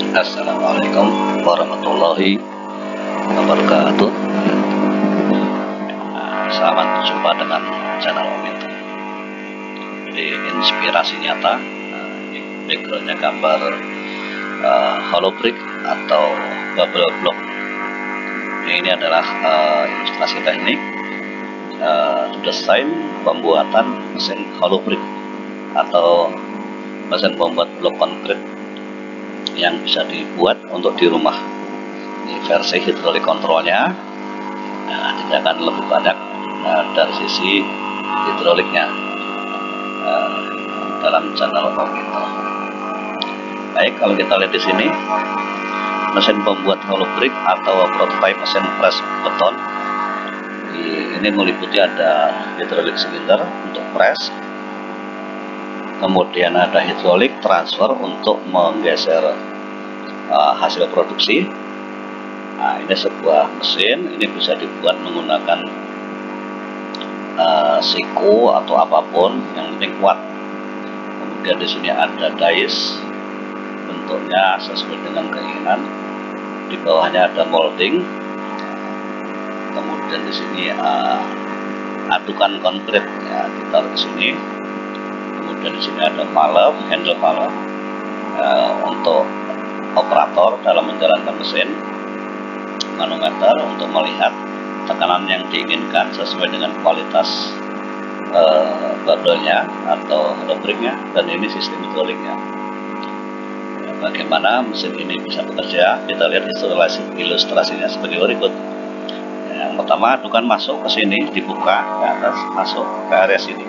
Assalamualaikum warahmatullahi wabarakatuh. Selamat berjumpa dengan channel Om Itu. Jadi inspirasi nyata, backgroundnya gambar holobrick atau bubble block. Ini adalah ilustrasi teknik desain pembuatan mesin holobrick atau mesin pembuat blok konkret yang bisa dibuat untuk di rumah. Ini versi hidrolik kontrolnya. Ini akan lebih banyak dari sisi hidroliknya dalam channel Om Itu. Baik, kalau kita lihat di sini, mesin pembuat holobrick atau prototype mesin press beton. Ini meliputi ada hidrolik silinder untuk press, kemudian ada hidrolik transfer untuk menggeser hasil produksi. Nah, ini sebuah mesin, ini bisa dibuat menggunakan siku atau apapun, yang penting kuat. Kemudian di sini ada dies, bentuknya sesuai dengan keinginan. Di bawahnya ada molding. Kemudian di sini adukan konkret, ya, ditaruh di sini. Kemudian di sini ada valve, handle valve untuk operator dalam menjalankan mesin, manometer untuk melihat tekanan yang diinginkan sesuai dengan kualitas bubble-nya atau holobricknya, dan ini sistem hidroliknya. Bagaimana mesin ini bisa bekerja, kita lihat ilustrasinya sebagai berikut. Yang pertama, adukan masuk ke sini, dibuka ke atas, masuk ke area sini,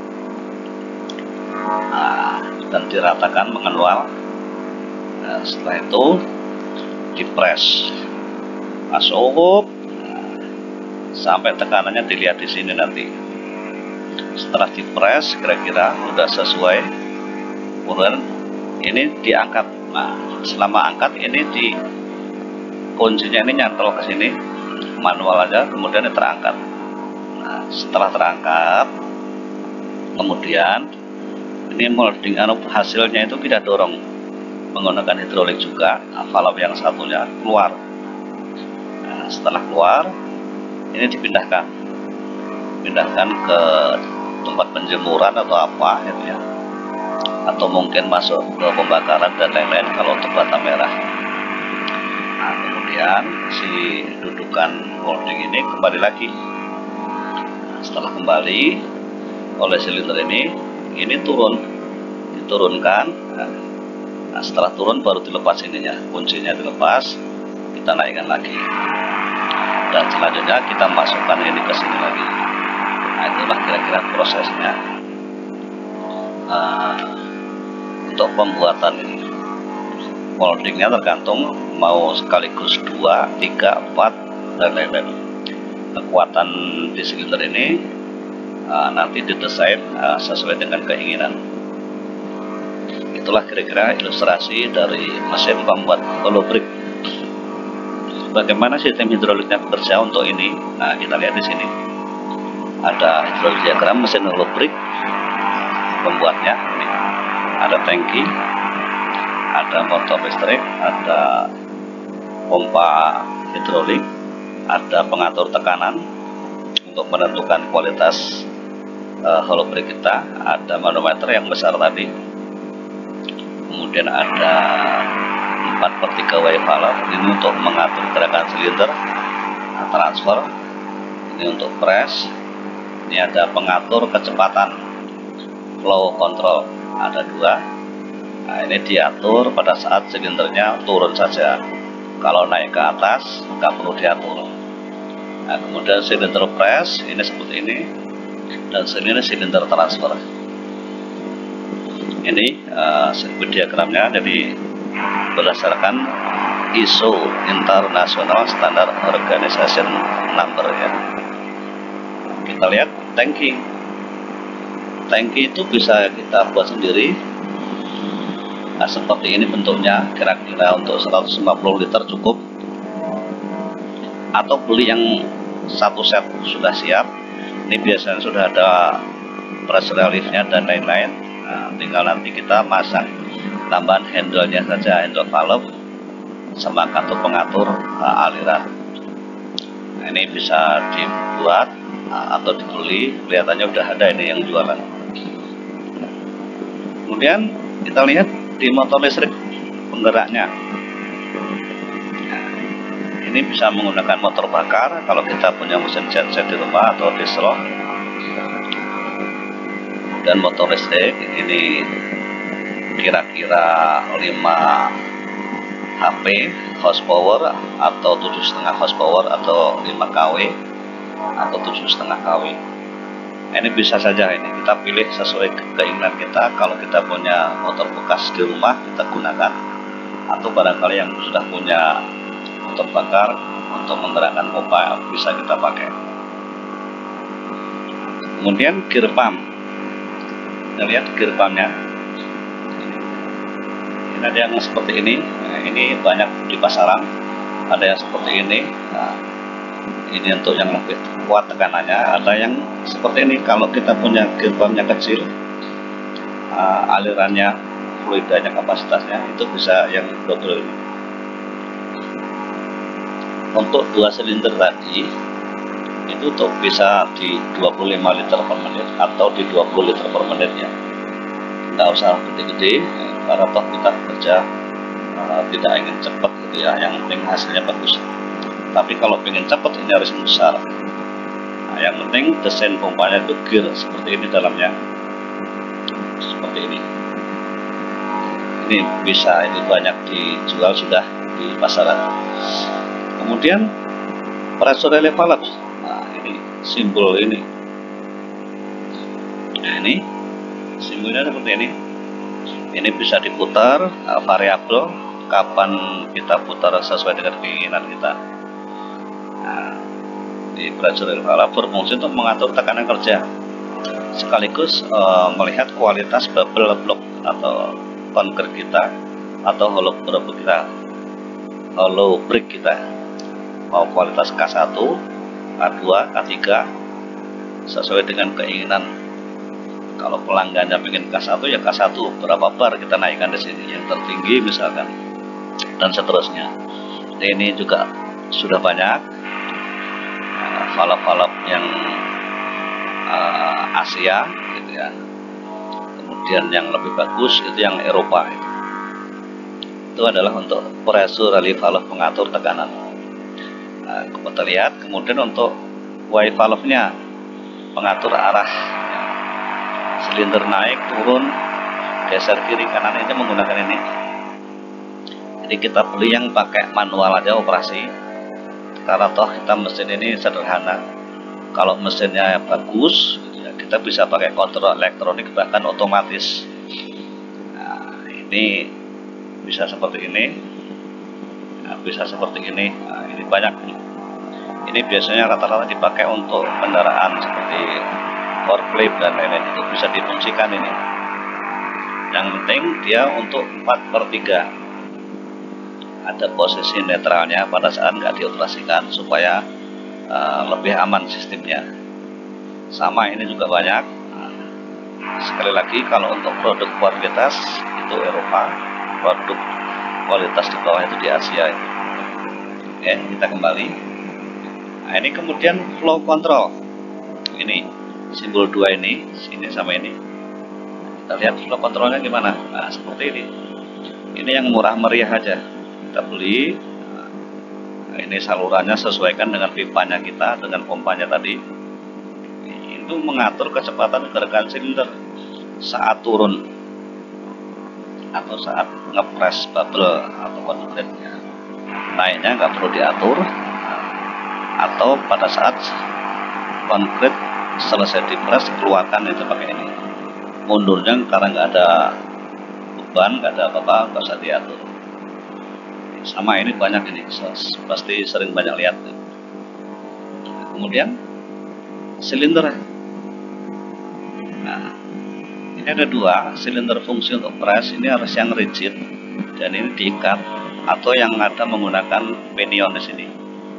dan diratakan mengenual. Setelah itu dipres, masuk, sampai tekanannya dilihat di sini nanti. Setelah dipres, kira-kira udah sesuai, kemudian ini diangkat. Nah, selama angkat ini di kuncinya ini nyantol ke sini, manual aja, kemudian ini terangkat. Nah, setelah terangkat, kemudian ini molding hasilnya itu kita dorong menggunakan hidrolik juga. Valve yang satunya keluar. Nah, setelah keluar, ini dipindahkan ke tempat penjemuran atau apa gitu ya, atau mungkin masuk ke pembakaran dan lain-lain kalau untuk bata merah. Nah, kemudian si dudukan molding ini kembali lagi. Nah, setelah kembali oleh silinder ini diturunkan. Nah, setelah turun baru dilepas ininya, kuncinya dilepas, kita naikkan lagi, dan selanjutnya kita masukkan ini ke sini lagi. Nah, itulah kira-kira prosesnya. Untuk pembuatan ini, moldingnya tergantung mau sekaligus 2, 3, 4 dan lain-lain. Kekuatan di silinder ini nanti didesain sesuai dengan keinginan. Itulah kira-kira ilustrasi dari mesin pembuat holobrick. Bagaimana sistem hidroliknya bekerja untuk ini? Nah, kita lihat di sini. Ada hidrolik diagram mesin holobrick pembuatnya. Ini ada tangki, ada motor listrik, ada pompa hidrolik, ada pengatur tekanan untuk menentukan kualitas holobrick kita, ada manometer yang besar tadi, kemudian ada 4/3 wave valve, ini untuk mengatur gerakan silinder, transfer, ini untuk press, ini ada pengatur kecepatan, flow control, ada 2. Nah, ini diatur pada saat silindernya turun saja, kalau naik ke atas nggak perlu diatur. Nah, kemudian silinder press ini seperti ini, dan sini silinder transfer. Ini sirkuit diagramnya, jadi berdasarkan ISO International Standard Organization Number ya. Kita lihat tangki itu bisa kita buat sendiri. Nah, seperti ini bentuknya, kira-kira untuk 150 liter cukup, atau beli yang satu set sudah siap. Ini biasanya sudah ada press reliefnya dan lain-lain. Nah, tinggal nanti kita masang tambahan handle-nya saja, handle valve, sama kartu pengatur aliran. Nah, ini bisa dibuat atau dibeli, kelihatannya udah ada ini yang jualan. Kemudian kita lihat di motor listrik penggeraknya. Nah, ini bisa menggunakan motor bakar kalau kita punya mesin genset di rumah atau diesel. Dan motor listrik ini kira-kira 5 HP horsepower atau 7,5 horsepower atau 5 kW atau 7,5 kW. Ini bisa saja ini kita pilih sesuai keinginan kita. Kalau kita punya motor bekas di rumah kita gunakan, atau barangkali yang sudah punya motor bakar untuk menggerakkan pompa bisa kita pakai. Kemudian gear pump. Kita lihat gear pumpnya. Ini ada yang seperti ini. Nah, ini banyak di pasaran. Ada yang seperti ini. Nah, ini untuk yang lebih kuat tekanannya. Ada yang seperti ini. Kalau kita punya gear pumpnya kecil, alirannya, fluidanya, kapasitasnya itu bisa yang double. Untuk 2 silinder tadi itu tuh bisa di 25 liter per menit atau di 20 liter per menit ya. Nggak usah gede-gede, karena toh kita kerja tidak ingin cepat gitu ya, yang penting hasilnya bagus. Tapi kalau ingin cepat ini harus besar. Nah, yang penting desain pompanya itu gear seperti ini dalamnya, seperti ini. Ini bisa, ini banyak dijual sudah di pasaran. Kemudian pressure relief valve. Nah, ini simbol ini. Nah, ini simbolnya seperti ini. Ini bisa diputar, variabel kapan kita putar sesuai dengan keinginan kita. Nah, di pressure relief valve berfungsi untuk mengatur tekanan kerja, sekaligus melihat kualitas bubble block atau concrete kita atau hollow brick kita, mau kualitas K1, K2, K3 sesuai dengan keinginan. Kalau pelanggannya pengen K1 ya K1, berapa bar kita naikkan di sini, yang tertinggi misalkan, dan seterusnya. Ini juga sudah banyak valve-valve yang Asia gitu ya. Kemudian yang lebih bagus itu yang Eropa. Itu adalah untuk pressure relief valve pengatur tekanan. Nah, kita lihat kemudian untuk Y valve-nya pengatur arah silinder naik turun, geser kiri kanan, ini menggunakan ini. Jadi kita beli yang pakai manual aja operasi, karena toh kita mesin ini sederhana. Kalau mesinnya bagus gitu ya, kita bisa pakai kontrol elektronik bahkan otomatis. Nah, ini bisa seperti ini, nah, bisa seperti ini. Nah, ini banyak nih. Ini biasanya rata-rata dipakai untuk kendaraan seperti forklift dan lain-lain, itu bisa difungsikan ini. Yang penting dia untuk 4/3. Ada posisi netralnya pada saat nggak dioperasikan supaya lebih aman sistemnya. Sama ini juga banyak. Sekali lagi, kalau untuk produk kualitas itu Eropa, produk kualitas di bawah itu di Asia. Oke, kita kembali. Nah, ini kemudian flow control. Ini simbol 2 ini, sini sama ini. Kita lihat flow controlnya gimana. Nah, seperti ini. Ini yang murah meriah aja. Kita beli. Nah, ini salurannya sesuaikan dengan pipanya kita, dengan pompanya tadi. Itu mengatur kecepatan gerakan silinder saat turun atau saat ngepres bubble atau concrete-nya. Naiknya nggak perlu diatur, atau pada saat concrete selesai dipres keluarkan itu pakai ini. Mundurnya karena nggak ada beban, nggak ada apa-apa, nggak usah diatur. Sama ini banyak ini, pasti sering banyak lihat. Kemudian silinder. Nah, ini ada 2 silinder fungsi untuk press. Ini harus yang rigid dan ini diikat, atau yang ada menggunakan pinion di sini.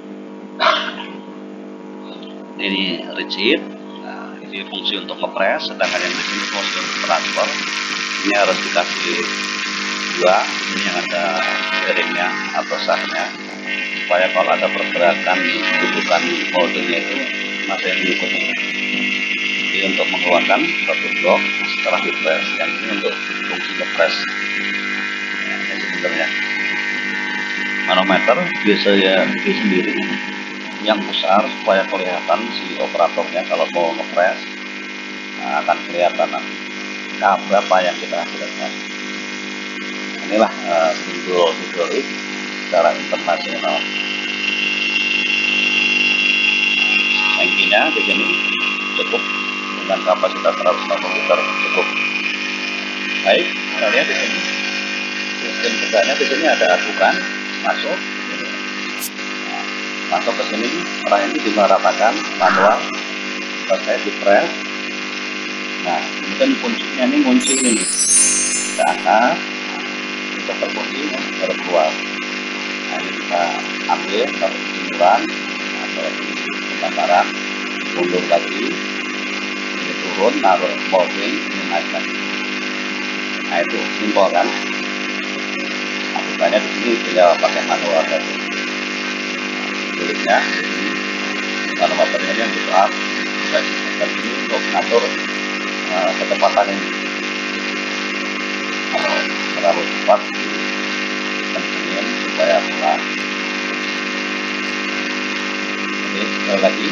Ini rigid. Nah, ini fungsi untuk ngepres, sedangkan yang di sini fungsi untuk transfer. Ini harus dikasih 2. Ini yang ada bearingnya atau sahnya, supaya kalau ada pergerakan dudukan moldingnya itu masih mengikuti. Jadi untuk mengeluarkan satu blok setelah dipres, yang ini untuk fungsi ngepres. Ini sebenarnya manometer biasa ya bikin sendiri yang besar supaya kelihatan si operatornya kalau mau ngepres. Nah, akan kelihatan nanti berapa yang kita hasilkan. Inilah simbol hidrolik secara internasional. Tangkinya di sini cukup dengan kapasitas 150 liter, cukup. Baik, kita lihat di sini sistem tegaknya. Di sini ada adukan masuk, nah, masuk ke sini. Setelah ini dimeratakan manual, selesai dipres. Nah, kemudian kuncinya ini kunci ini ke atas, kita terkunci baru keluar. Nah, ini kita ambil taruh di simulan atau di pembakaran, mundur lagi, ini turun, naruh molding, ini naik lagi. Nah, itu simpel kan. Adukannya di sini tinggal pakai manual tadi. Kulitnya di sini, manometernya yang besar, dan ini untuk mengatur kecepatan ini. Kalau terlalu cepat kencengin supaya pelan. Oke, sekali lagi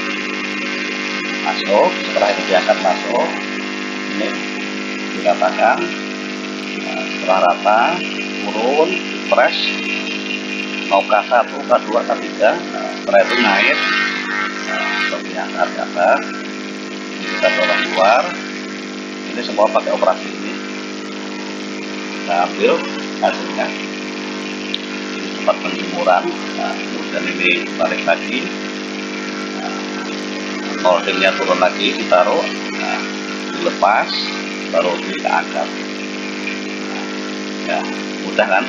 masuk. Setelah ini diangkat masuk, ini diratakan. Setelah rata, turun, dipres, mau K1, K2, K3. Setelah itu naik, seperti angkat ke atas. Ini kita dorong keluar. Ini semua pakai operasi ini. Kita ambil hasilnya. Ini tempat penjemuran. Nah, kemudian ini balik lagi. Nah, moldingnya turun lagi, ditaruh. Nah, dilepas, baru diangkat. Nah, ya, mudah kan?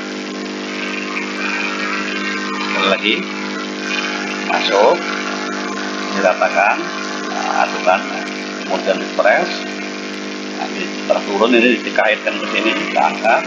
Sekali lagi masuk, diratakan, adukan, kemudian dipres. Nanti setelah turun ini dikaitkan ke sini, diangkat,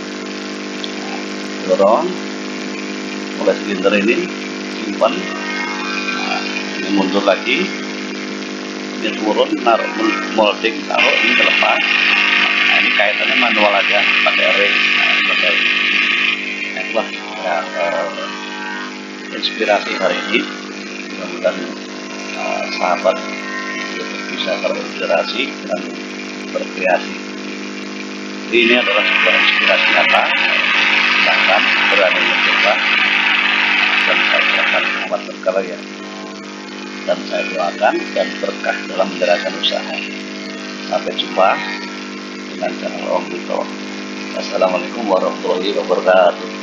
dorong mulai silinder ini, simpan. Nah, ini mundur lagi, ini turun, naruh molding, taruh, ini terlepas. Nah, ini kaitannya manual aja, pakai ring. Nah, selesai. Nah, itulah ya, inspirasi hari ini. Mudah-mudahan sahabat bisa terinspirasi dan berkreasi. Jadi ini adalah sebuah inspirasi nyata. Silahkan berani mencoba, dan saya akan amat berkarya, dan saya doakan dan berkah dalam menjalankan usaha. Sampai jumpa dengan channel Om Dito. Assalamualaikum warahmatullahi wabarakatuh.